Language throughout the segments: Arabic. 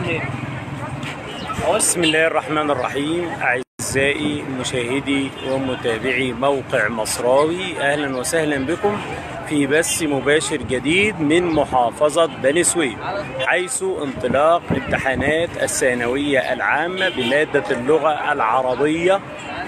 بسم الله الرحمن الرحيم. أعزائي مشاهدي ومتابعي موقع مصراوي، أهلا وسهلا بكم في بث مباشر جديد من محافظة بني سويف، حيث انطلاق امتحانات الثانوية العامة بمادة اللغة العربية.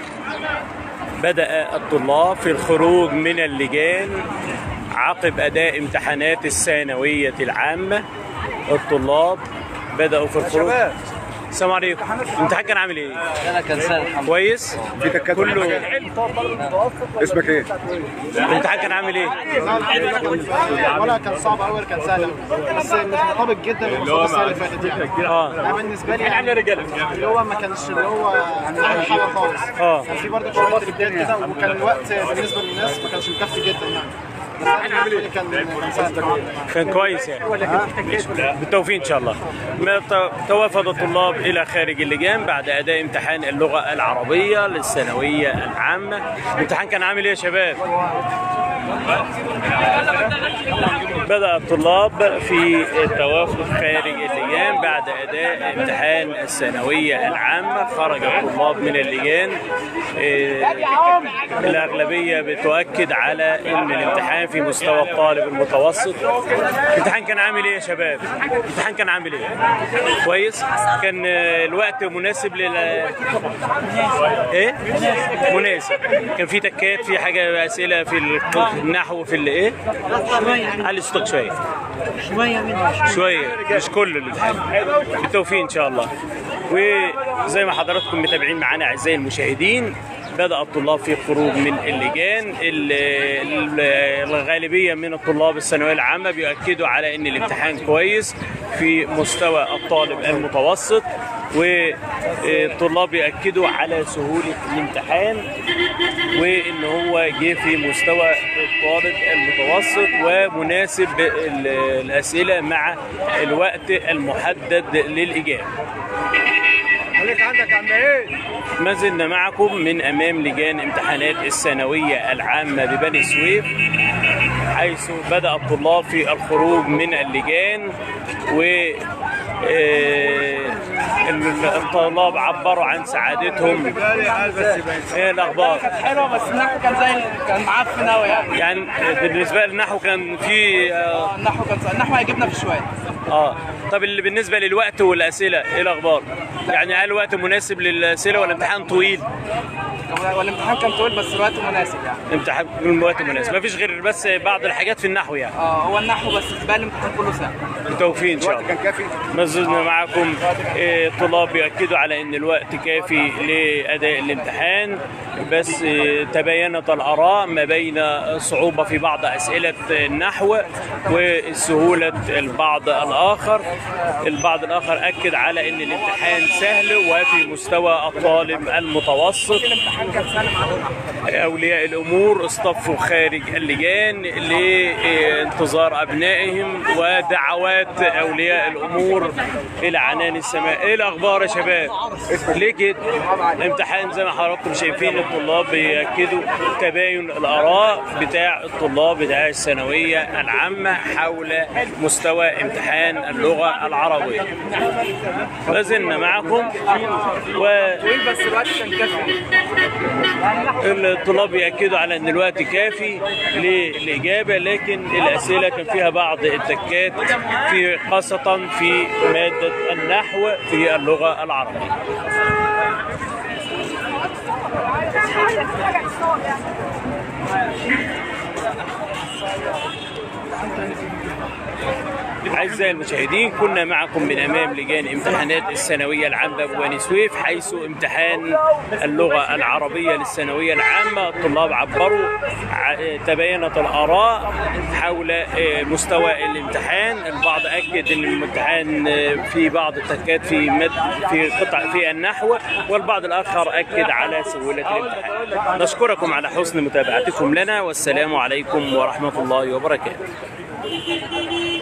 بدأ الطلاب في الخروج من اللجان عقب أداء امتحانات الثانوية العامة. الطلاب بدأوا في الخروج. السلام عليكم. الامتحان كان عامل ايه؟ انا كان سهل كويس؟ في تكات كله. اسمك ايه؟ الامتحان كان عامل ايه؟ ولا كان صعب قوي ولا كان سهل قوي، بس مش مطابق جدا للمسابقه السنه اللي فاتت يعني. انا بالنسبه لي يعني اللي هو ما كانش اللي هو احلى حاجه خالص. كان في برضه شويه تريكات كده، وكان الوقت بالنسبه للناس ما كانش مكفي جدا يعني. بس انا بالنسبه لي كان سهل. كان كويس يعني. بالتوفيق ان شاء الله. توافد الطلاب الى خارج اللجان بعد اداء امتحان اللغه العربيه للثانويه العامه. الامتحان كان عامل ايه يا شباب؟ بدأ الطلاب في التوافد خارج اللجان بعد أداء امتحان الثانوية العامة. خرج الطلاب من اللجان. الأغلبية بتؤكد على أن الامتحان في مستوى الطالب المتوسط. الامتحان كان عامل إيه يا شباب؟ الامتحان كان عامل إيه؟ كويس؟ كان الوقت مناسب إيه؟ مناسب. كان في تكات، في حاجة أسئلة في النحو، في الإيه؟ علي صوتك شوية شوية، مش كله الامتحان. بالتوفيق إن شاء الله. وزي ما حضراتكم متابعين معانا أعزائي المشاهدين، بدأ الطلاب في الخروج من اللجان. الغالبية من الطلاب الثانوية العامة بيؤكدوا على أن الامتحان كويس في مستوى الطالب المتوسط، والطلاب يؤكدوا على سهولة الامتحان وإن هو جه في مستوى الطالب المتوسط ومناسب الأسئلة مع الوقت المحدد للإجابة. ما زلنا معكم من أمام لجان امتحانات الثانوية العامة ببني سويف، حيث بدأ الطلاب في الخروج من اللجان، و الطلاب عبروا عن سعادتهم. ايه الاخبار؟ حلوه، بس النحو كان معفن قوي يعني بالنسبه للنحو كان في النحو هيجيبنا في شويه. طب اللي بالنسبه للوقت والاسئله ايه الاخبار؟ يعني هل الوقت مناسب للاسئله ولا الامتحان طويل؟ والامتحان كان طويل بس الوقت مناسب يعني. امتحان الوقت مناسب، مفيش غير بس بعض الحاجات في النحو يعني. هو النحو بس، باقي الامتحان كله سهل. بالتوفيق ان شاء الله. كان كافي. ما زلنا معكم. الطلاب بيأكدوا على ان الوقت كافي لاداء الامتحان، بس تباينت الاراء ما بين صعوبه في بعض اسئله النحو وسهوله البعض الاخر. البعض الاخر اكد على ان الامتحان سهل وفي مستوى الطالب المتوسط. أولياء الأمور اصطفوا خارج اللجان لانتظار أبنائهم ودعوات أولياء الأمور إلى عنان السماء. إيه الأخبار يا شباب؟ ليه كده؟ الامتحان زي ما حضراتكم شايفين الطلاب بيأكدوا تباين الآراء بتاع الطلاب بتاع الثانوية العامة حول مستوى امتحان اللغة العربية. ما زلنا معكم. بس الوقت كان كافي. الطلاب يأكدوا على أن الوقت كافي للإجابة، لكن الأسئلة كان فيها بعض التكات في خاصة في مادة النحو في اللغة العربية. أعزائي المشاهدين، كنا معكم من أمام لجان امتحانات الثانوية العامة ببني سويف، حيث امتحان اللغة العربية للثانوية العامة. الطلاب عبروا، تباينت الآراء حول مستوى الامتحان. البعض أكد أن الامتحان في بعض التكات في قطع في النحو، والبعض الآخر أكد على سهولة الامتحان. نشكركم على حسن متابعتكم لنا، والسلام عليكم ورحمة الله وبركاته.